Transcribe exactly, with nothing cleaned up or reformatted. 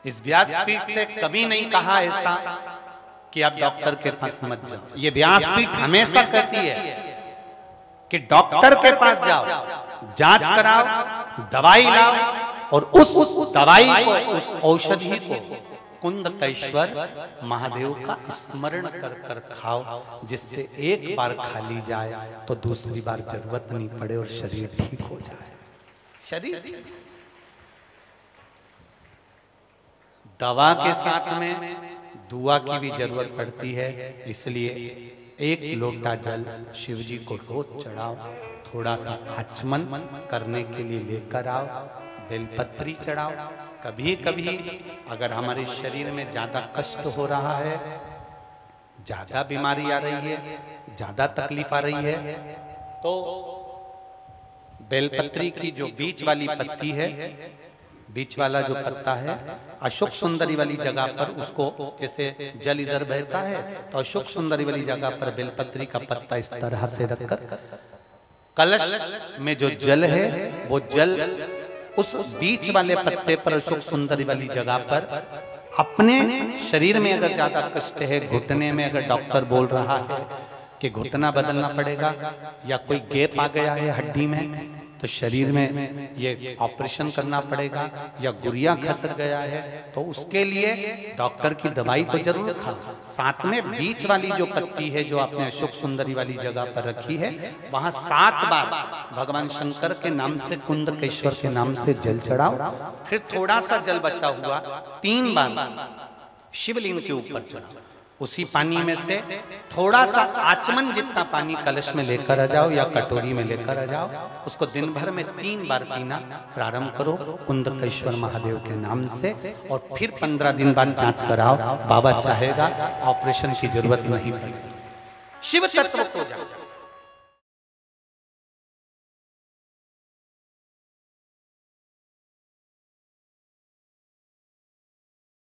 इस व्यासपीठ से कभी नहीं कहा ऐसा कि आप डॉक्टर के पास मत जाओ। ये व्यासपीठ हमेशा कहती है कि डॉक्टर के पास जाओ, जांच कराओ, दवाई लाओ और उस दवाई को, उस औषधि को कुंदकेश्वर महादेव का स्मरण कर कर खाओ, जिससे एक बार खा ली जाए तो दूसरी बार जरूरत नहीं पड़े और शरीर ठीक हो जाए। शरीर दवा के साथ में दुआ की भी जरूरत पड़ती है, इसलिए एक लोटा जल शिव जी को रोज चढ़ाओ, थोड़ा सा आचमन करने के लिए लेकर आओ, बेलपत्री चढ़ाओ। कभी कभी अगर हमारे शरीर में ज्यादा कष्ट हो रहा है, ज्यादा बीमारी आ रही है, ज्यादा तकलीफ आ रही है, तो बेलपत्री की जो बीच वाली पत्ती है, बीच वाला जो पत्ता है, अशोक सुंदरी वाली जगह पर उसको, जैसे जल इधर बहता है तो अशोक सुंदरी वाली जगह पर बेलपत्री का पत्ता इस तरह से रखकर कलश में जो जल है वो जल उस बीच वाले पत्ते पर, अशोक सुंदरी वाली जगह पर, अपने शरीर में अगर ज्यादा कष्ट है, घुटने में अगर डॉक्टर बोल रहा है कि घुटना बदलना पड़ेगा या कोई गैप आ गया है हड्डी में तो शरीर में ये ऑपरेशन करना पड़ेगा, या गुरिया खसक गया है तो उसके लिए डॉक्टर की दवाई तो जरूर खाओ, साथ में बीच वाली जो पत्ती है जो आपने अशोक सुंदरी वाली जगह पर रखी है, वहां सात बार भगवान शंकर के नाम से, कुंदकेश्वर के नाम से जल चढ़ाओ। फिर थोड़ा सा जल बचा हुआ तीन बार शिवलिंग के ऊपर चढ़ाओ। उसी पानी में से थोड़ा सा आचमन जितना पानी कलश में लेकर आ जाओ या कटोरी में लेकर आ जाओ, उसको दिन भर में तीन बार पीना प्रारंभ करो कुंदकेश्वर महादेव के नाम से, और फिर पंद्रह दिन बाद जांच कराओ। बाबा चाहेगा ऑपरेशन की जरूरत नहीं पड़ेगी। शिव तत्व को जाओ।